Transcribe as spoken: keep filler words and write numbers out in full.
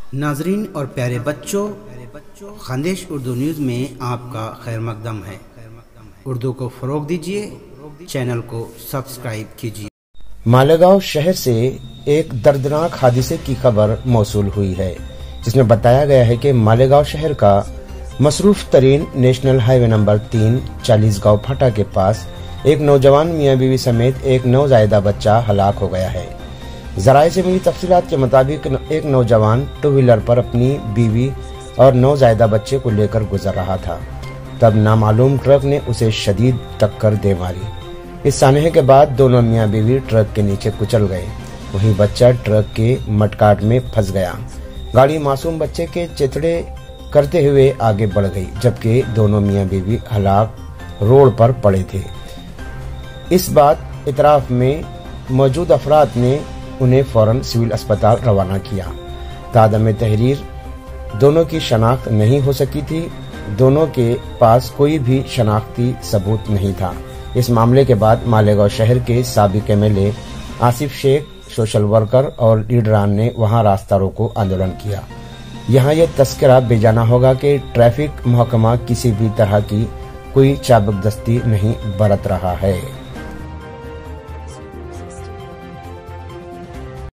नाजरीन और प्यारे बच्चों, खानदेश उर्दू न्यूज़ में आपका खैर मकदम है। उर्दू को फ़रोग दीजिए, चैनल को सब्सक्राइब कीजिए। मालेगांव शहर से एक दर्दनाक हादसे की खबर मौसूल हुई है, जिसमें बताया गया है कि मालेगांव शहर का मसरूफ तरीन नेशनल हाईवे नंबर तीन चालीस गांव फाटा के पास एक नौजवान मियां बीवी समेत एक नवजायदा बच्चा हलाक हो गया है। जराये से मिली तफसीलात के मुताबिक एक नौजवान टू व्हीलर पर अपनी बीवी और नवजायदा बच्चे को लेकर गुजर रहा था, तब नामालूम ट्रक ने उसे शदीद टक्कर दे मारी। इस सानहे के बाद दोनों मियां बीवी ट्रक के नीचे कुचल गए, वहीं बच्चा ट्रक के मटकाट में फंस गया। गाड़ी मासूम बच्चे के चितड़े करते हुए आगे बढ़ गई, जबकि दोनों मियां बीवी हलाक रोड पर पड़े थे। इस बात इतराफ में मौजूद अफराद ने उन्हें फौरन सिविल अस्पताल रवाना किया। तादम तहरीर दोनों की शनाख्त नहीं हो सकी थी। दोनों के पास कोई भी शनाख्ती सबूत नहीं था। इस मामले के बाद मालेगांव शहर के साबिक M L A Asif Shaikh, social worker और लीडरान ने वहां रास्ता रोको आंदोलन किया। यहाँ यह तस्करा बेजाना होगा कि ट्रैफिक महकमा किसी भी तरह की कोई चाबकदस्ती नहीं बरत रहा है।